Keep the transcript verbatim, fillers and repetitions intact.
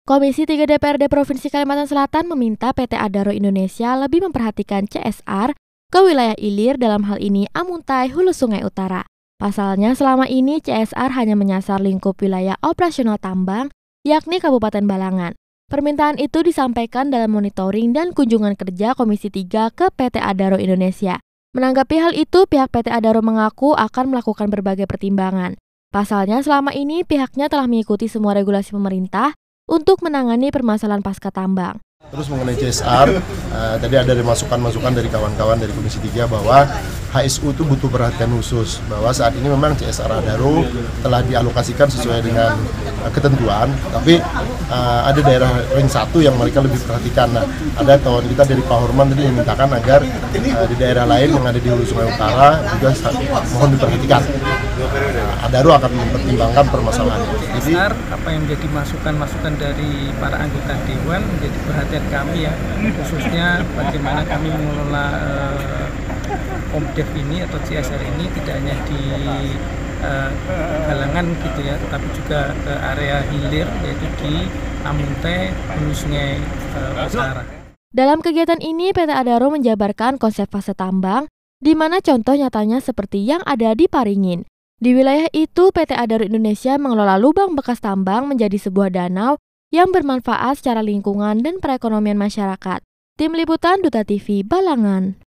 Komisi tiga D P R D Provinsi Kalimantan Selatan meminta P T Adaro Indonesia lebih memperhatikan C S R ke wilayah hilir, dalam hal ini Amuntai, Hulu Sungai Utara. Pasalnya selama ini C S R hanya menyasar lingkup wilayah operasional tambang, yakni Kabupaten Balangan. Permintaan itu disampaikan dalam monitoring dan kunjungan kerja Komisi tiga ke P T Adaro Indonesia. Menanggapi hal itu, pihak P T Adaro mengaku akan melakukan berbagai pertimbangan. Pasalnya selama ini pihaknya telah mengikuti semua regulasi pemerintah untuk menangani permasalahan pasca tambang. Terus mengenai C S R, uh, tadi ada masukan-masukan dari kawan-kawan dari Komisi tiga bahwa H S U itu butuh perhatian khusus, bahwa saat ini memang C S R Adaro telah dialokasikan sesuai dengan uh, ketentuan, tapi uh, ada daerah ring satu yang mereka lebih perhatikan. Nah, ada kawan kita dari Pak Horman tadi yang mintakan agar uh, di daerah lain yang ada di Hulu Sungai Utara juga mohon diperhatikan. Uh, Adaro akan mempertimbangkan permasalahan ini. Jadi apa yang menjadi masukan-masukan dari para anggota Dewan menjadi perhatian kami ya, khususnya bagaimana kami mengelola uh, Komdev ini atau C S R ini tidak hanya di uh, Balangan gitu ya, tetapi juga ke area hilir yaitu di Amuntai, Hulu Sungai uh, Utara. Dalam kegiatan ini P T Adaro menjabarkan konsep fase tambang, di mana contoh nyatanya seperti yang ada di Paringin. Di wilayah itu P T Adaro Indonesia mengelola lubang bekas tambang menjadi sebuah danau yang bermanfaat secara lingkungan dan perekonomian masyarakat. Tim Liputan Duta T V Balangan.